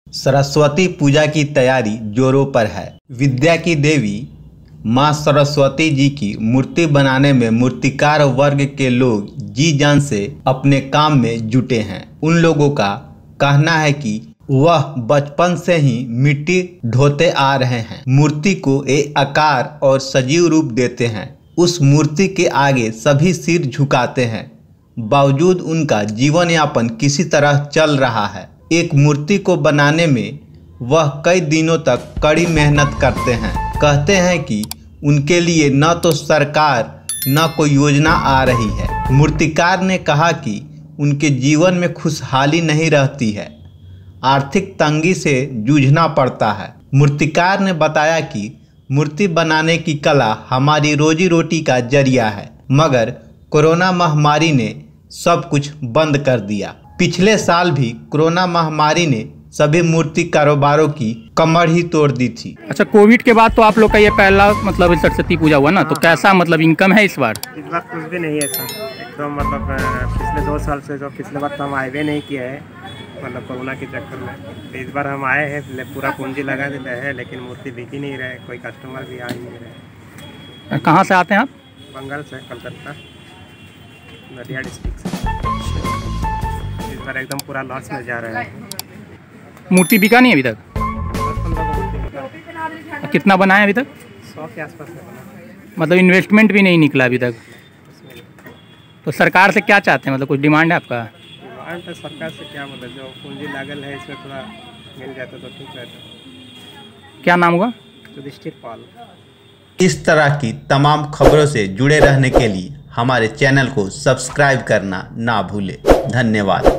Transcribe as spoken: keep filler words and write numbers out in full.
सरस्वती पूजा की तैयारी जोरों पर है। विद्या की देवी मां सरस्वती जी की मूर्ति बनाने में मूर्तिकार वर्ग के लोग जी जान से अपने काम में जुटे हैं। उन लोगों का कहना है कि वह बचपन से ही मिट्टी ढोते आ रहे हैं, मूर्ति को एक आकार और सजीव रूप देते हैं। उस मूर्ति के आगे सभी सिर झुकाते हैं। बावजूद उनका जीवन यापन किसी तरह चल रहा है। एक मूर्ति को बनाने में वह कई दिनों तक कड़ी मेहनत करते हैं। कहते हैं कि उनके लिए न तो सरकार न कोई योजना आ रही है। मूर्तिकार ने कहा कि उनके जीवन में खुशहाली नहीं रहती है, आर्थिक तंगी से जूझना पड़ता है। मूर्तिकार ने बताया कि मूर्ति बनाने की कला हमारी रोजी रोटी का जरिया है, मगर कोरोना महामारी ने सब कुछ बंद कर दिया। पिछले साल भी कोरोना महामारी ने सभी मूर्ति कारोबारों की कमर ही तोड़ दी थी। अच्छा, कोविड के बाद तो आप लोग का ये पहला मतलब सरस्वती पूजा हुआ ना, तो कैसा मतलब इनकम है इस बार? इस बार कुछ भी नहीं है सर, एकदम मतलब पिछले दो साल से जो पिछले बार तो हम आए भी नहीं किया है, मतलब कोरोना के चक्कर में। तो इस बार हम आए हैं, पूरा पूंजी लगा देते हैं, लेकिन मूर्ति बिक ही नहीं रहे, कोई कस्टमर भी आ ही नहीं रहे। कहाँ से आते हैं आप? बंगाल से, कलकत्ता, नदिया डिस्ट्रिक्ट से। इस बार एकदम पूरा लॉस में जा रहा है। मूर्ति बिका नहीं अभी तक? दस पंद्रह को मूर्ति बिका। कितना बनाए अभी तक? सौ के आसपास बना। मतलब इन्वेस्टमेंट भी नहीं निकला अभी तक। तो सरकार से क्या चाहते हैं, मतलब कुछ डिमांड है आपका? डिमांड तो सरकार से क्या, मतलब जो पूंजी लागल है इसमें थोड़ा मिल जाता तो ठीक रहता। क्या नाम हुआ? युधिष्ठिर पाल। इस तरह की तमाम खबरों से जुड़े रहने के लिए हमारे चैनल को सब्सक्राइब करना ना भूलें। धन्यवाद।